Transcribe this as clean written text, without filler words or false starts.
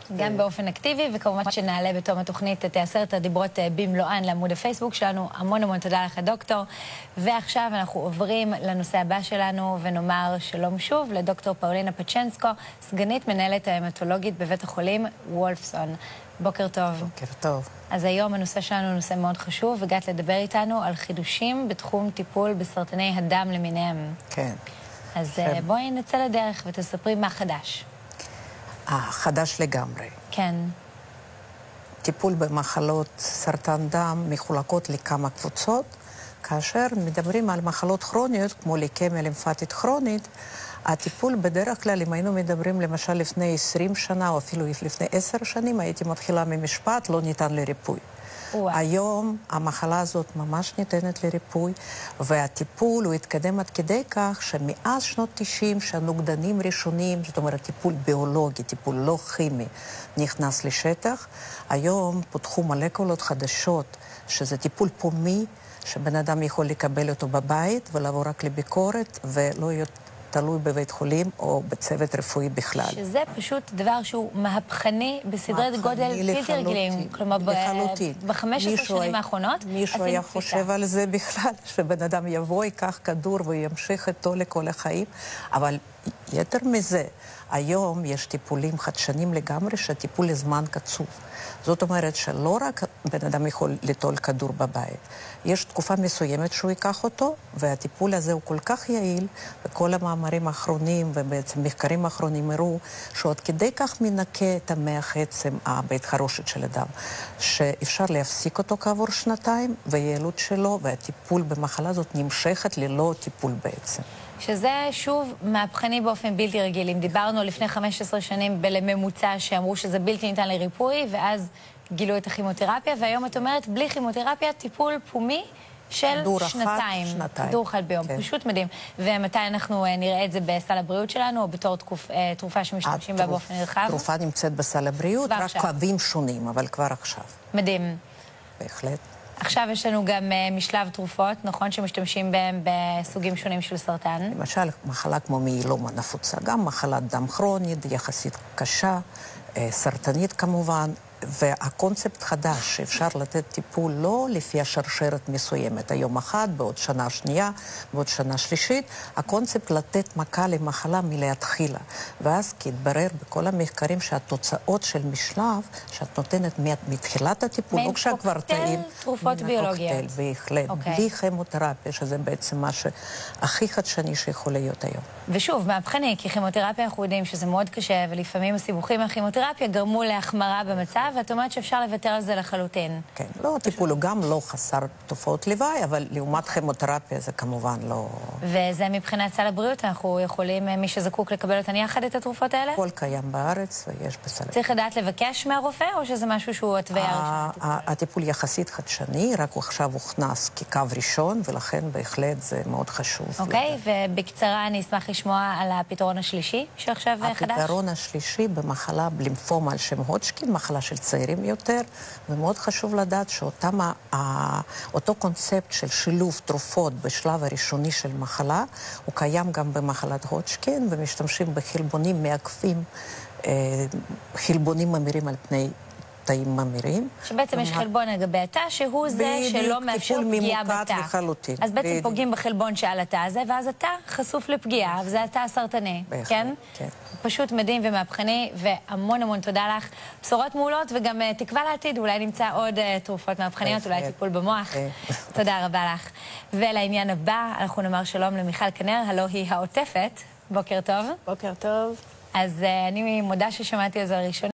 גם באופן אקטיבי, וכמובן שנעלה בתום התוכנית את 10 הדיברות במלואן לעמוד הפייסבוק שלנו. המון תודה לך, דוקטור. ועכשיו אנחנו עוברים לנושא הבא שלנו, ונאמר שלום שוב לדוקטור פאולינה פצ'נסקו, סגנית מנהלת ההמטולוגית בבית החולים וולפסון. בוקר טוב. בוקר טוב. אז היום הנושא שלנו הוא נושא מאוד חשוב, הגעת לדבר איתנו על חידושים בתחום טיפול בסרטני הדם למיניהם. כן. אז בואי נצא לדרך ותספרי מה חדש. חדש לגמרי. כן. טיפול במחלות סרטן דם מחולקות לכמה קבוצות, כאשר מדברים על מחלות כרוניות, כמו ליקמיה לימפטית כרונית, הטיפול בדרך כלל, אם היינו מדברים למשל לפני 20 שנה, או אפילו לפני 10 שנים, הייתי מתחילה ממשפט, לא ניתן לריפוי. היום המחלה הזאת ממש ניתנת לריפוי, והטיפול הוא התקדם עד כדי כך שמאז שנות 90 שהנוגדנים ראשונים, זאת אומרת טיפול ביולוגי, טיפול לא כימי, נכנס לשטח. היום פותחו מולקולות חדשות, שזה טיפול פומי, שבן אדם יכול לקבל אותו בבית ולעבור רק לביקורת, ולא להיות תלוי בבית חולים או בצוות רפואי בכלל. שזה פשוט דבר שהוא מהפכני בסדרת גודל בלתי רגילים. כלומר, ב-15 שנים האחרונות. מישהו היה חושב על זה בכלל, שבן אדם יבוא, ייקח כדור וימשיך איתו לכל החיים. אבל יתר מזה, היום יש טיפולים חדשנים לגמרי, שהטיפול לזמן קצוב. זאת אומרת שלא רק בן אדם יכול ליטול כדור בבית. יש תקופה מסוימת שהוא ייקח אותו, והטיפול הזה הוא כל כך יעיל, וכל המאמרים האחרונים ובעצם מחקרים האחרונים הראו, שעוד כדי כך מנקה את המח עצם הבית חרושת של אדם, שאפשר להפסיק אותו כעבור שנתיים, והיעילות שלו והטיפול במחלה הזאת נמשכת ללא טיפול בעצם. שזה שוב מהפכני באופן בלתי רגיל. אם דיברנו לפני 15 שנים בממוצע שאמרו שזה בלתי ניתן לריפוי, ואז גילו את הכימותרפיה, והיום את אומרת, בלי כימותרפיה, טיפול פומי של שנתיים. כדור אחד ביום. כן. פשוט מדהים. ומתי אנחנו נראה את זה בסל הבריאות שלנו, או בתור תרופה שמשתמשים בה באופן נרחב? התרופה נמצאת בסל הבריאות, רק קווים שונים, אבל כבר עכשיו. מדהים. בהחלט. עכשיו יש לנו גם משלב תרופות, נכון, שמשתמשים בהם בסוגים שונים של סרטן. למשל, מחלה כמו מיאלומה נפוצה, גם מחלת דם כרונית, יחסית קשה, סרטנית כמובן, והקונספט חדש שאפשר לתת טיפול לא לפי השרשרת מסוימת, היום אחת, בעוד שנה שנייה, בעוד שנה שלישית, הקונספט לתת מכה למחלה מלהתחילה. ואז כי התברר בכל המחקרים שהתוצאות של משלב, שאת נותנת מתחילת הטיפול, לא כשכבר טעים, תרופות ביולוגיות. בהחלט, בלי כימותרפיה, שזה בעצם מה שהכי חדשני שיכול להיות היום. ושוב, מהפכני, כי כימותרפיה אנחנו יודעים שזה מאוד קשה, ולפעמים הסיבוכים מהכימותרפיה גרמו להחמרה במצב, ואת אומרת שאפשר לוותר על זה לחלוטין. כן, לא, הטיפול הוא גם לא חסר תופעות לוואי, אבל לעומת כימותרפיה זה כמובן לא... וזה מבחינת סל הבריאות, אנחנו יכולים, מי שזקוק לקבל אותן יחד את התרופות האלה? הכל קיים בארץ ויש בסל הבריאות. צריך לדעת לבקש מהרופא, או שזה משהו שהוא התוויה ראשונה? הטיפול יחסית חדשני, רק הוא עכשיו הוכנס כקו ראשון, ולכן בהחלט זה מאוד חשוב. אוקיי, ובקצרה אני אשמח לשמוע על הפתרון השלישי שעכשיו חדש. הפתרון השלישי במחלה בלימפומה על שם הודג'קין, מחלה של צעירים יותר, ומאוד חשוב לדעת שאותו קונספט של שילוב תרופות בשלב הראשוני של מחלה, הוא קיים גם במחלת הודג'קין, ומשתמשים בחלבונים מעכבים, חלבונים ממירים על פני תאים ממירים. שבעצם יש חלבון לגבי התא, שהוא זה שלא מאפשר פגיעה בתא. אז בעצם פוגעים בחלבון שעל התא הזה, ואז התא חשוף לפגיעה, וזה התא הסרטני, כן? כן. פשוט מדהים ומהפכני, והמון תודה לך. בשורות מעולות וגם תקווה לעתיד, אולי נמצא עוד תרופות מהפכניות, אולי טיפול במוח. תודה רבה לך. ולעניין הבא, אנחנו נאמר שלום למיכל כנר, הלא היא העוטפת. בוקר טוב. בוקר טוב. אז אני מודה ששמעתי על זה הראשונה.